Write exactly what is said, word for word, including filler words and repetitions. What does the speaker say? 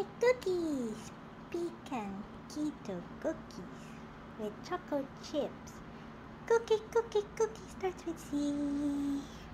make cookies. Pecan keto cookies with chocolate chips. Cookie, cookie, cookie starts with C.